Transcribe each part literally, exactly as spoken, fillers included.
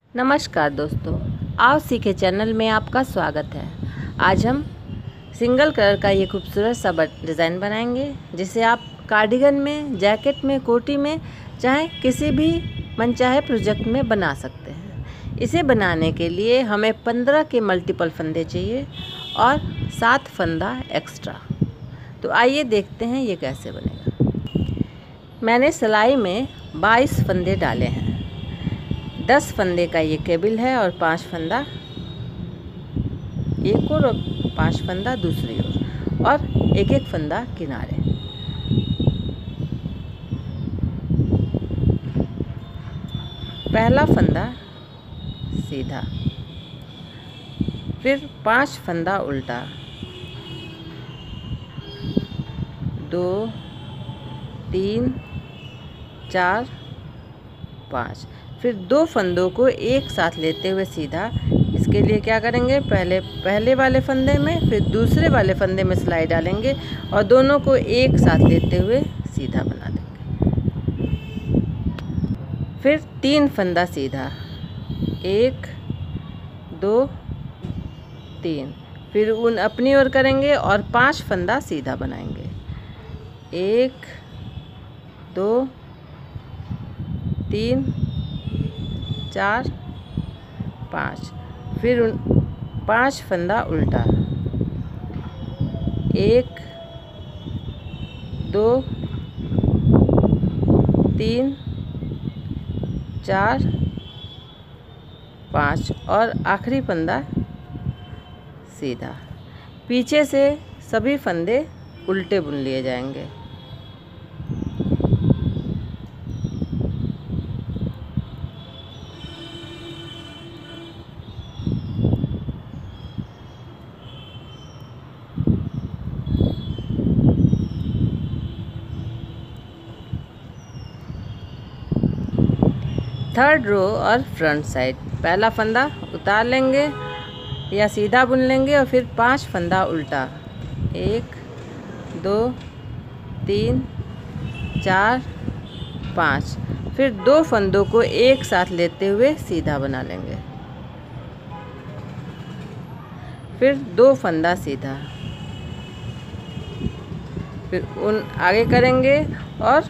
नमस्कार दोस्तों, आओ सीखे चैनल में आपका स्वागत है। आज हम सिंगल कलर का ये खूबसूरत सा डिज़ाइन बनाएंगे, जिसे आप कार्डिगन में, जैकेट में, कोटी में, चाहे किसी भी मनचाहे प्रोजेक्ट में बना सकते हैं। इसे बनाने के लिए हमें पंद्रह के मल्टीपल फंदे चाहिए और सात फंदा एक्स्ट्रा। तो आइए देखते हैं ये कैसे बनेगा। मैंने सिलाई में बाईस फंदे डाले हैं। दस फंदे का ये केबल है और पांच फंदा एक और पांच फंदा दूसरी ओर और एक एक फंदा किनारे। पहला फंदा सीधा, फिर पांच फंदा उल्टा, दो, तीन, चार, पाँच। फिर दो फंदों को एक साथ लेते हुए सीधा। इसके लिए क्या करेंगे, पहले पहले वाले फंदे में फिर दूसरे वाले फंदे में सिलाई डालेंगे और दोनों को एक साथ लेते हुए सीधा बना देंगे। फिर तीन फंदा सीधा, एक, दो, तीन। फिर उन अपनी ओर करेंगे और पांच फंदा सीधा बनाएंगे। एक, दो, तीन, चार, पाँच। फिर उन पाँच फंदा उल्टा, एक, दो, तीन, चार, पाँच और आखिरी फंदा सीधा। पीछे से सभी फंदे उल्टे बुन लिए जाएंगे। थर्ड रो और फ्रंट साइड, पहला फंदा उतार लेंगे या सीधा बुन लेंगे और फिर पांच फंदा उल्टा, एक, दो, तीन, चार, पाँच। फिर दो फंदों को एक साथ लेते हुए सीधा बना लेंगे। फिर दो फंदा सीधा, फिर उन आगे करेंगे और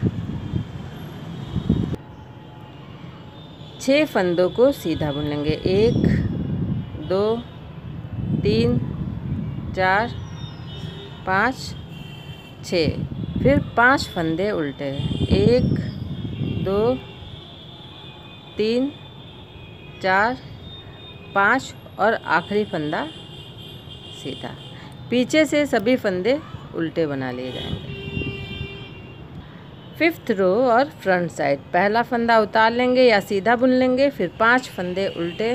छः फंदों को सीधा बुन लेंगे। एक, दो, तीन, चार, पाँच, छः। फिर पांच फंदे उल्टे, एक, दो, तीन, चार, पाँच और आखिरी फंदा सीधा। पीछे से सभी फंदे उल्टे बना लिए जाएंगे। फिफ्थ रो और फ्रंट साइड, पहला फंदा उतार लेंगे या सीधा बुन लेंगे, फिर पांच फंदे उल्टे,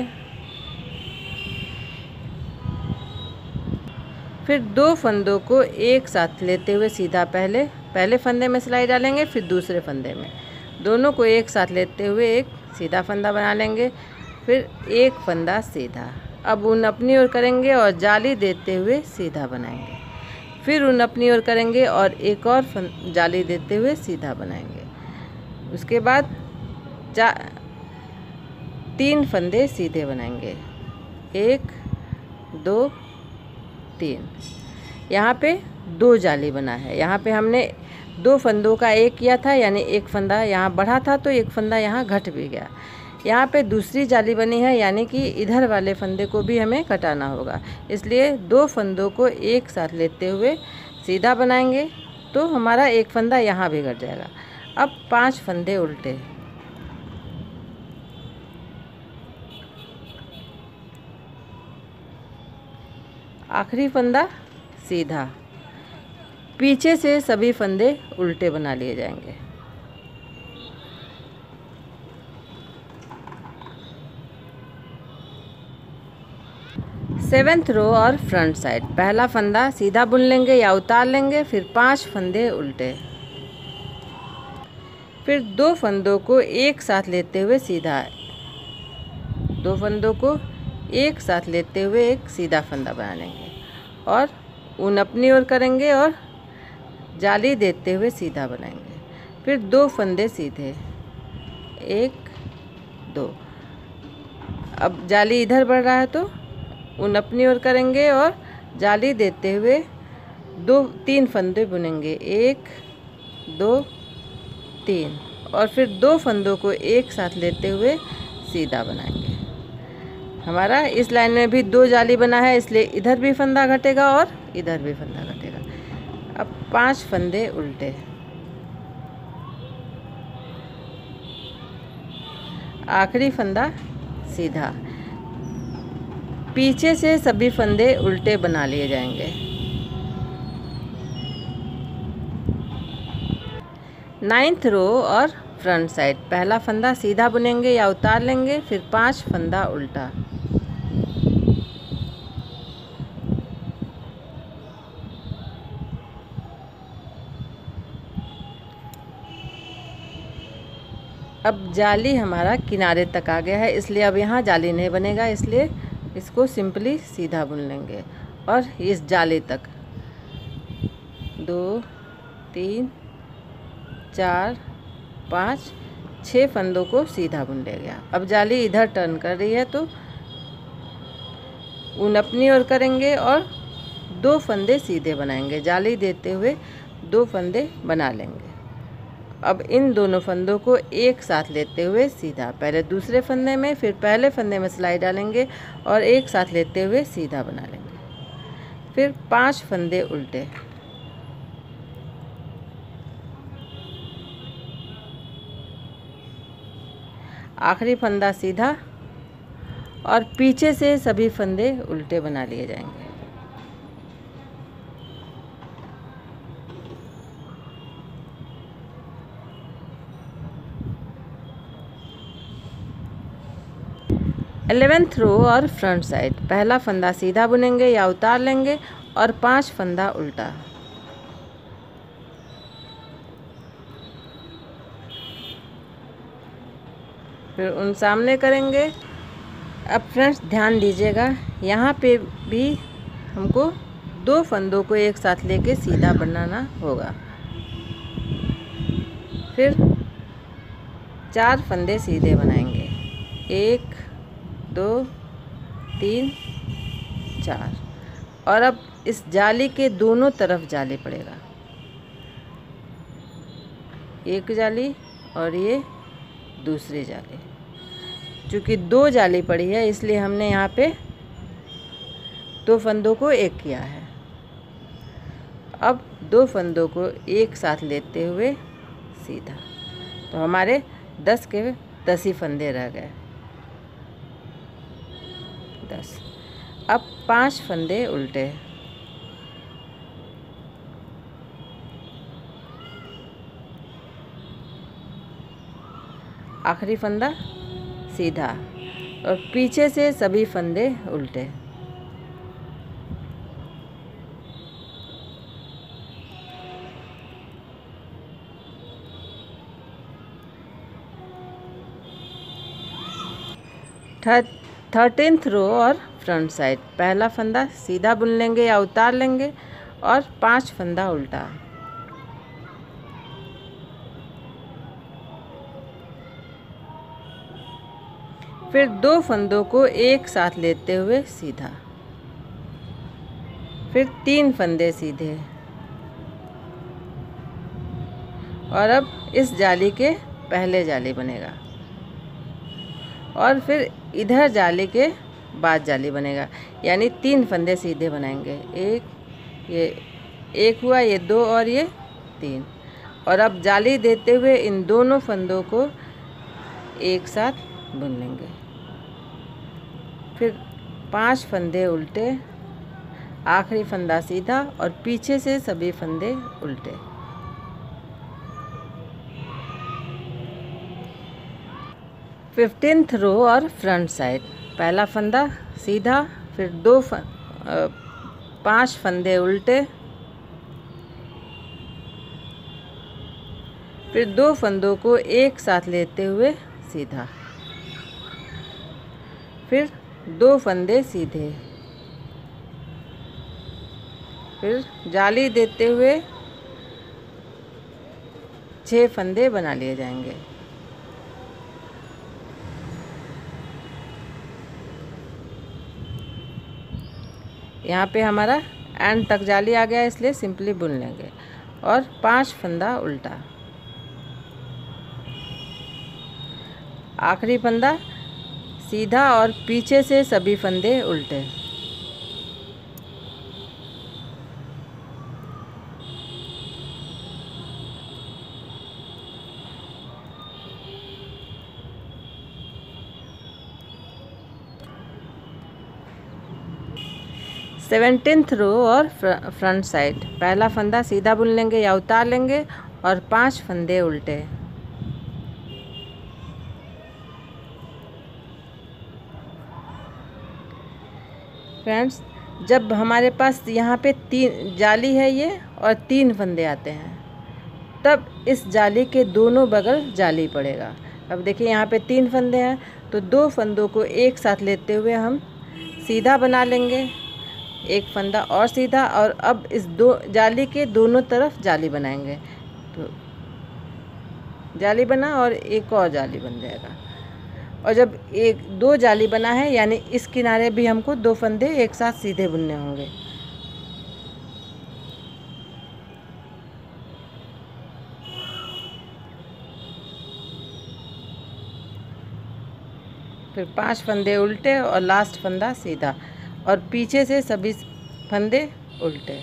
फिर दो फंदों को एक साथ लेते हुए सीधा। पहले पहले फंदे में सिलाई डालेंगे, फिर दूसरे फंदे में, दोनों को एक साथ लेते हुए एक सीधा फंदा बना लेंगे, फिर एक फंदा सीधा। अब उन अपनी ओर करेंगे और जाली देते हुए सीधा बनाएंगे। फिर उन अपनी ओर करेंगे और एक और जाली देते हुए सीधा बनाएंगे। उसके बाद चार तीन फंदे सीधे बनाएंगे, एक, दो, तीन। यहाँ पे दो जाली बना है। यहाँ पे हमने दो फंदों का एक किया था, यानी एक फंदा यहाँ बढ़ा था तो एक फंदा यहाँ घट भी गया। यहाँ पे दूसरी जाली बनी है, यानी कि इधर वाले फंदे को भी हमें कटाना होगा। इसलिए दो फंदों को एक साथ लेते हुए सीधा बनाएंगे तो हमारा एक फंदा यहाँ भी घट जाएगा। अब पांच फंदे उल्टे, आखिरी फंदा सीधा। पीछे से सभी फंदे उल्टे बना लिए जाएंगे। सेवेंथ रो और फ्रंट साइड, पहला फंदा सीधा बुन लेंगे या उतार लेंगे, फिर पांच फंदे उल्टे, फिर दो फंदों को एक साथ लेते हुए सीधा। दो फंदों को एक साथ लेते हुए एक सीधा फंदा बना लेंगे और उन अपनी ओर करेंगे और जाली देते हुए सीधा बनाएंगे। फिर दो फंदे सीधे, एक, दो। अब जाली इधर बढ़ रहा है तो ऊन अपनी ओर करेंगे और जाली देते हुए दो तीन फंदे बुनेंगे, एक दो तीन, और फिर दो फंदों को एक साथ लेते हुए सीधा बनाएंगे। हमारा इस लाइन में भी दो जाली बना है, इसलिए इधर भी फंदा घटेगा और इधर भी फंदा घटेगा। अब पांच फंदे उल्टे, आखिरी फंदा सीधा, पीछे से सभी फंदे उल्टे बना लिए जाएंगे। नाइन्थ रो और फ्रंट साइड, पहला फंदा सीधा बुनेंगे या उतार लेंगे, फिर पांच फंदा उल्टा। अब जाली हमारा किनारे तक आ गया है, इसलिए अब यहाँ जाली नहीं बनेगा, इसलिए इसको सिंपली सीधा बुन लेंगे और इस जाली तक दो तीन चार पाँच छः फंदों को सीधा बुन ले गया। अब जाली इधर टर्न कर रही है तो ऊन अपनी ओर करेंगे और दो फंदे सीधे बनाएंगे, जाली देते हुए दो फंदे बना लेंगे। अब इन दोनों फंदों को एक साथ लेते हुए सीधा, पहले दूसरे फंदे में फिर पहले फंदे में सिलाई डालेंगे और एक साथ लेते हुए सीधा बना लेंगे। फिर पांच फंदे उल्टे, आखिरी फंदा सीधा और पीछे से सभी फंदे उल्टे बना लिए जाएंगे। एलेवेंथ रो और फ्रंट साइड, पहला फंदा सीधा बुनेंगे या उतार लेंगे और पांच फंदा उल्टा। फिर उन सामने करेंगे। अब फ्रेंड्स ध्यान दीजिएगा, यहाँ पे भी हमको दो फंदों को एक साथ लेके सीधा बनाना होगा। फिर चार फंदे सीधे बनाएंगे, एक दो तीन चार, और अब इस जाली के दोनों तरफ जाली पड़ेगा, एक जाली और ये दूसरी जाली। चूँकि दो जाली पड़ी है इसलिए हमने यहाँ पे दो फंदों को एक किया है। अब दो फंदों को एक साथ लेते हुए सीधा, तो हमारे दस के दस ही फंदे रह गए, दस। अब पांच फंदे उल्टे, आखिरी फंदा सीधा और पीछे से सभी फंदे उल्टे। थर्टीन्थ रो और फ्रंट साइड, पहला फंदा सीधा बुन लेंगे या उतार लेंगे और पांच फंदा उल्टा। फिर दो फंदों को एक साथ लेते हुए सीधा, फिर तीन फंदे सीधे, और अब इस जाली के पहले जाली बनेगा और फिर इधर जाली के बाद जाली बनेगा, यानी तीन फंदे सीधे बनाएंगे, एक ये एक हुआ, ये दो और ये तीन, और अब जाली देते हुए इन दोनों फंदों को एक साथ बुन लेंगे। फिर पांच फंदे उल्टे, आखिरी फंदा सीधा और पीछे से सभी फंदे उल्टे। फिफ्टीन्थ रो और फ्रंट साइड, पहला फंदा सीधा, फिर दो फं, पांच फंदे उल्टे, फिर दो फंदों को एक साथ लेते हुए सीधा, फिर दो फंदे सीधे, फिर जाली देते हुए छः फंदे बना लिए जाएंगे। यहाँ पे हमारा एंड तक जाली आ गया, इसलिए सिंपली बुन लेंगे। और पांच फंदा उल्टा, आखिरी फंदा सीधा और पीछे से सभी फंदे उल्टे। सेवनटीन्थ रो और फ्रंट साइड, पहला फंदा सीधा बुन लेंगे या उतार लेंगे और पांच फंदे उल्टे। फ्रेंड्स, जब हमारे पास यहाँ पे तीन जाली है ये और तीन फंदे आते हैं, तब इस जाली के दोनों बगल जाली पड़ेगा। अब देखिए यहाँ पे तीन फंदे हैं, तो दो फंदों को एक साथ लेते हुए हम सीधा बना लेंगे, एक फंदा और सीधा, और अब इस दो जाली के दोनों तरफ जाली बनाएंगे। तो जाली बना और एक और जाली बन जाएगा। और जब एक दो जाली बना है, यानी इस किनारे भी हमको दो फंदे एक साथ सीधे बुनने होंगे। फिर पांच फंदे उल्टे और लास्ट फंदा सीधा, और पीछे से सभी फंदे उल्टे।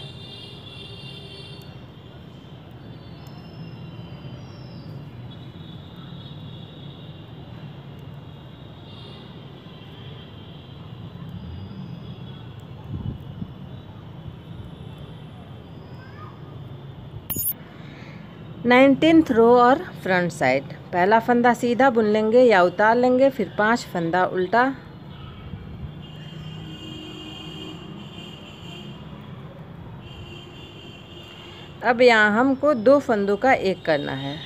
नाइनटीन्थ रो और फ्रंट साइड, पहला फंदा सीधा बुन लेंगे या उतार लेंगे, फिर पांच फंदा उल्टा। अब यहाँ हमको दो फंदों का एक करना है,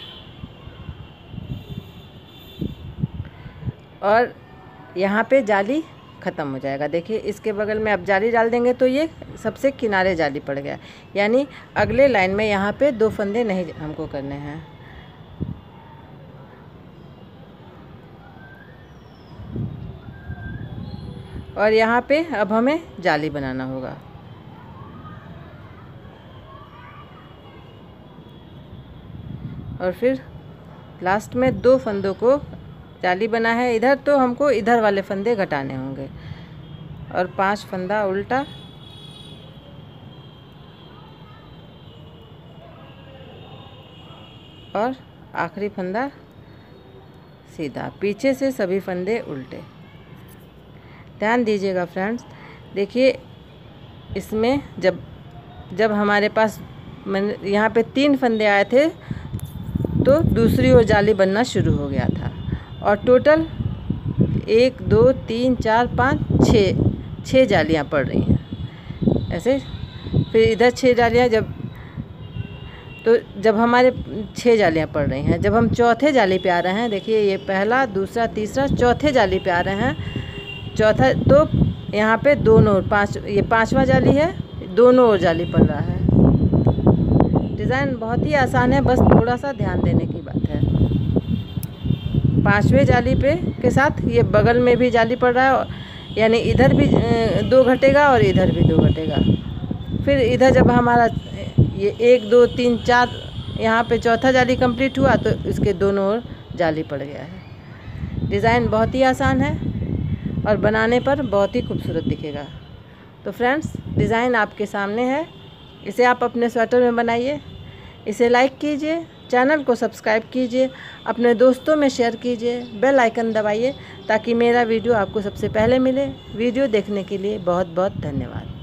और यहाँ पे जाली ख़त्म हो जाएगा। देखिए इसके बगल में अब जाली डाल देंगे तो ये सबसे किनारे जाली पड़ गया, यानी अगले लाइन में यहाँ पे दो फंदे नहीं हमको करने हैं। और यहाँ पे अब हमें जाली बनाना होगा। और फिर लास्ट में दो फंदों को जाली बना है इधर, तो हमको इधर वाले फंदे घटाने होंगे। और पांच फंदा उल्टा, और आखिरी फंदा सीधा, पीछे से सभी फंदे उल्टे। ध्यान दीजिएगा फ्रेंड्स, देखिए इसमें जब जब हमारे पास मैंने यहाँ पे तीन फंदे आए थे, तो दूसरी ओर जाली बनना शुरू हो गया था। और टोटल एक दो तीन चार पाँच छः छः जालियाँ पड़ रही हैं ऐसे। फिर इधर छः जालियाँ, जब तो जब हमारे छः जालियाँ पड़ रही हैं, जब हम चौथे जाली पे आ रहे हैं, देखिए ये पहला दूसरा तीसरा चौथे जाली पे आ रहे हैं। चौथा तो यहाँ पे दोनों ओर पाँच, ये पांचवा जाली है, दोनों ओर जाली पड़ रहा है। डिज़ाइन बहुत ही आसान है, बस थोड़ा सा ध्यान देने की बात है। पांचवें जाली पे के साथ ये बगल में भी जाली पड़ रहा है, यानी इधर भी दो घटेगा और इधर भी दो घटेगा। फिर इधर जब हमारा ये एक दो तीन चार यहाँ पे चौथा जाली कंप्लीट हुआ, तो इसके दोनों ओर जाली पड़ गया है। डिज़ाइन बहुत ही आसान है और बनाने पर बहुत ही खूबसूरत दिखेगा। तो फ्रेंड्स, डिज़ाइन आपके सामने है, इसे आप अपने स्वेटर में बनाइए। इसे लाइक कीजिए, चैनल को सब्सक्राइब कीजिए, अपने दोस्तों में शेयर कीजिए, बेल आइकन दबाइए ताकि मेरा वीडियो आपको सबसे पहले मिले। वीडियो देखने के लिए बहुत बहुत धन्यवाद।